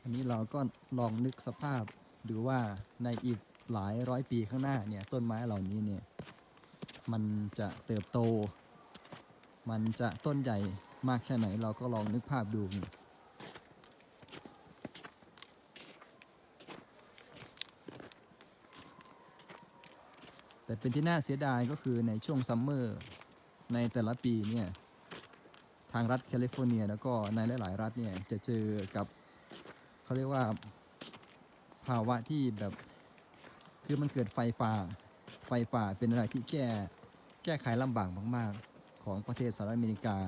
อันนี้เราก็ลองนึกสภาพดูว่าในอีกหลายร้อยปีข้างหน้าเนี่ยต้นไม้เหล่านี้เนี่ยมันจะเติบโตมันจะต้นใหญ่มากแค่ไหนเราก็ลองนึกภาพดูนี่แต่เป็นที่น่าเสียดายก็คือในช่วงซัมเมอร์ในแต่ละปีเนี่ยทางรัฐแคลิฟอร์เนียแล้วก็ในหลายๆรัฐเนี่ยจะเจอกับเขาเรียกว่าภาวะที่แบบคือมันเกิดไฟป่าเป็นอะไรที่แก้ไขลำบากมากๆของประเทศสหรัฐอเมริกา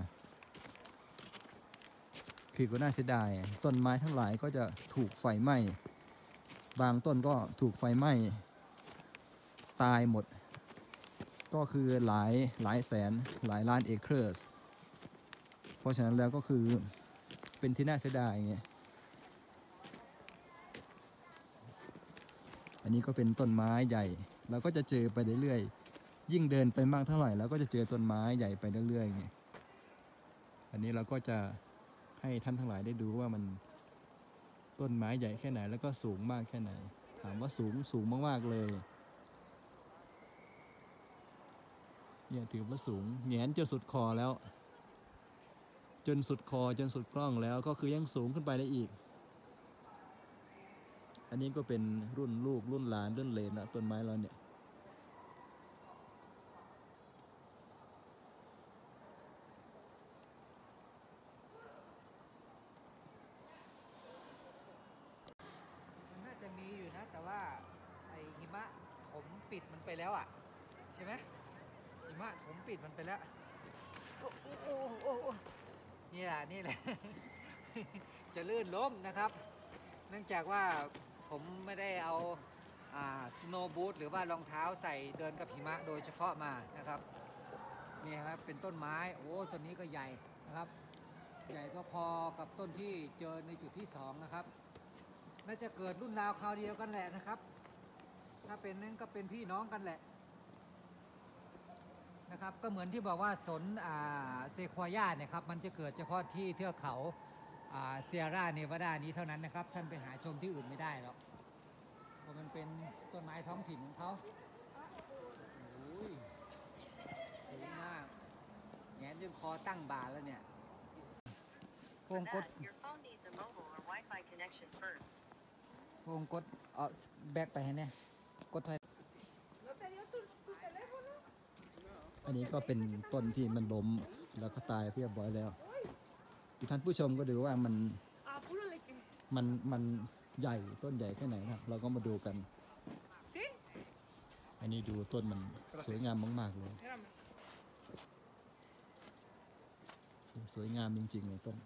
คือก็น่าเสียดายต้นไม้ทั้งหลายก็จะถูกไฟไหม้บางต้นก็ถูกไฟไหม้ตายหมดก็คือหลายแสนหลายล้านเอเคอร์สเพราะฉะนั้นแล้วก็คือเป็นที่น่าเสียดายไงอันนี้ก็เป็นต้นไม้ใหญ่เราก็จะเจอไปเรื่อยๆยิ่งเดินไปมากเท่าไหร่เราก็จะเจอต้นไม้ใหญ่ไปเรื่อยๆไงอันนี้เราก็จะให้ท่านทั้งหลายได้ดูว่ามันต้นไม้ใหญ่แค่ไหนแล้วก็สูงมากแค่ไหนถามว่าสูงมากๆเลยเนี่ยถือว่าสูงแหงนจนสุดคอแล้วจนสุดคอจนสุดกล้องแล้วก็คือยังสูงขึ้นไปได้อีกอันนี้ก็เป็นรุ่นลูกรุ่นหลานรุ่นเหลนนะต้นไม้เราเนี่ยมันน่าจะมีอยู่นะแต่ว่าไอ้หิมะผมปิดมันไปแล้วอ่ะใช่ไหมหิมะผมปิดมันไปแล้วโอ้นี่แหละจะลื่นล้มนะครับเนื่องจากว่าผมไม่ได้เอาสโนว์บูทหรือว่ารองเท้าใส่เดินกับหิมะโดยเฉพาะมานะครับนี่ครับเป็นต้นไม้โอ้ต้นนี้ก็ใหญ่นะครับใหญ่พอๆกับต้นที่เจอในจุดที่2นะครับน่าจะเกิดรุ่นราวคราวเดียวกันแหละนะครับถ้าเป็นนั้นก็เป็นพี่น้องกันแหละนะครับก็เหมือนที่บอกว่าสนเซควายาเนี่ยครับมันจะเกิดเฉพาะที่เทือกเขาเซียร่าเนวาดานี้เท่านั้นนะครับท่านไปหาชมที่อื่นไม่ได้หรอกเพราะมันเป็นต้นไม้ท้องถิ่นของเขาโอ้ยสูงมากแงนจนคอตั้งบ่าแล้วเนี่ยพงกดพงกดเอาแบกไปให้เนี่ยกดถอยอันนี้ก็เป็นต้นที่มันล้มแล้วก็ตายเรียบร้อยแล้วท่านผู้ชมก็ดูว่ามันใหญ่ต้นใหญ่แค่ไหนครับเราก็มาดูกันอันนี้ดูต้นมันสวยงามมากๆเลยสวยงามจริงๆเลยต้น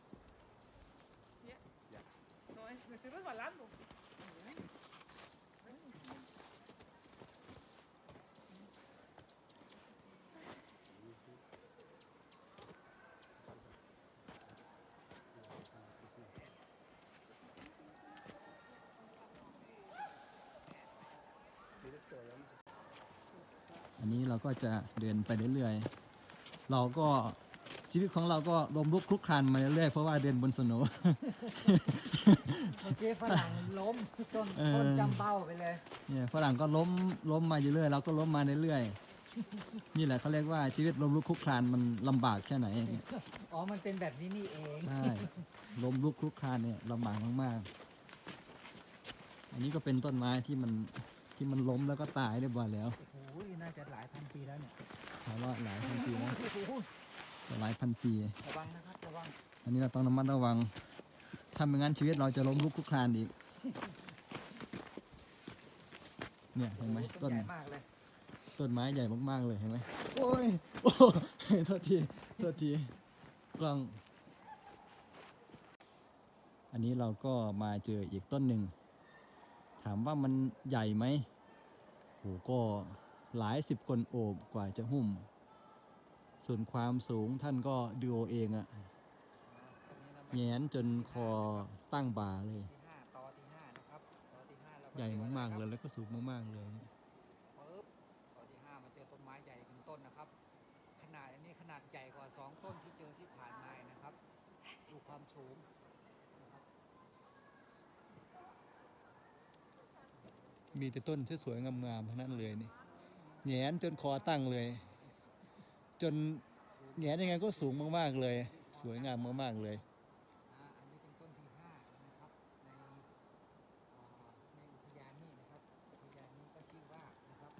อันนี้เราก็จะเดินไปเรื่อยๆเราก็ชีวิตของเราก็ล้มลุกคลุกคลานมาเรื่อยๆเพราะว่าเดินบนสโนว์เมื่อกี้ฝรั่งล้มต้นจำเบ้าไปเลยเนี่ยฝรั่งก็ล้มมาอยู่เรื่อยเราก็ล้มมาเรื่อยๆนี่แหละเขาเรียกว่าชีวิตล้มลุกคลุกคลานมันลำบากแค่ไหนอ๋อมันเป็นแบบนี้นี่เองใช่ล้มลุกคลุกคลานเนี่ยลำบากมากๆอันนี้ก็เป็นต้นไม้ที่มันล้มแล้วก็ตายเรียบร้อยแล้วโอ้โหน่าจะหลายพันปีแล้วเนี่ยหลายพันปีนะหลายพันปีระวังนะครับระวังอันนี้เราต้องระมัดระวังถ้าไม่งั้นชีวิตเราจะล้มลุกคลุกคลานอีกเนี่ยเห็นไหมต้นไม้ใหญ่มากๆเลยเห็นไหมโอ้ยโอ้โทษทีกล้องอันนี้เราก็มาเจออีกต้นหนึ่งถามว่ามันใหญ่ไหมโหก็หลายสิบคนโอบกว่าจะหุ้มส่วนความสูงท่านก็ดูเองอะแงนจนคอตั้งบ่าเลยใหญ่มากๆเลยแล้วก็สูงมากๆเลยต่อที่5มาเจอต้นไม้ใหญ่1ต้นนะครับขนาดอันนี้ขนาดใหญ่กว่า2ต้นที่เจอที่ผ่านมานะครับดูความสูงนะครับมีแต่ต้นสวยๆงามๆทั้งนั้นเลยนี่แหงนจนคอตั้งเลย จนแหงนยังไงก็สูงมากๆเลย สวยงามมากๆเลยอันนี้เป็นต้นที่5นะครับในอุทยานนี่นะครับอุทยานนี้ก็ชื่อว่านะครับ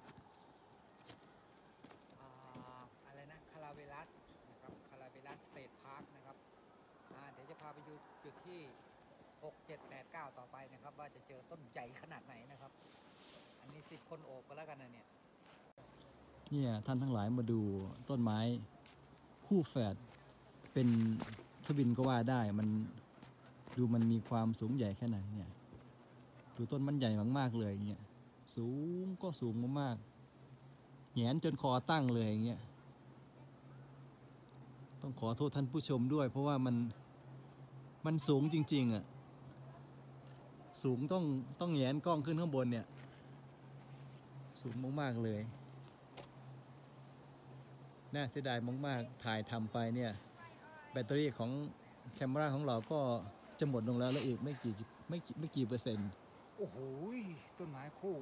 อะไรนะคาราเวลัสนะครับคาราเวลัสสเตทพาร์คนะครับเดี๋ยวจะพาไปดูจุดที่6 7 8 9ต่อไปนะครับว่าจะเจอต้นใหญ่ขนาดไหนนะครับอันนี้10 คนโอบก็แล้วกันนะเนี่ยเนี่ยท่านทั้งหลายมาดูต้นไม้คู่แฝดเป็นทวินก็ว่าได้มันดูมันมีความสูงใหญ่แค่ไหนเนี่ยดูต้นมันใหญ่มากๆเลยเนี่ยสูงก็สูงมากๆแหงนจนคอตั้งเลยอย่างเงี้ยต้องขอโทษท่านผู้ชมด้วยเพราะว่ามันสูงจริงๆอ่ะสูงต้องแหงนกล้องขึ้นข้างบนเนี่ยสูงมากๆเลยน่าเสียดายมากๆถ่ายทำไปเนี่ยแบตเตอรี่ของแคมราของเราก็จะหมดลงแล้วอีกไม่กี่เปอร์เซ็นต์โอ้โหต้นไม้คู่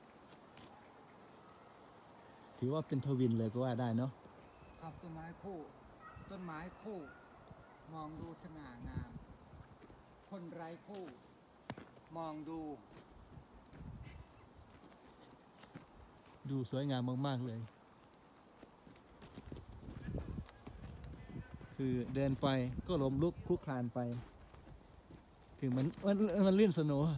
ถือว่าเป็นทวินเลยก็ว่าได้เนาะครับต้นไม้คู่ ต้นไม้คู่ มองดูสง่างาม คนไร้คู่ มองดูดูสวยงามมากๆเลย คือเดินไปก็ล้มลุกคลุกคลานไป คือมันลื่นสโนว์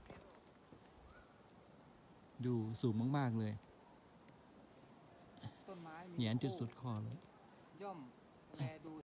ดูสูงมากๆเลยต้นไม้มีแหงนจนคู่สุดคอเลยย่อมแลดู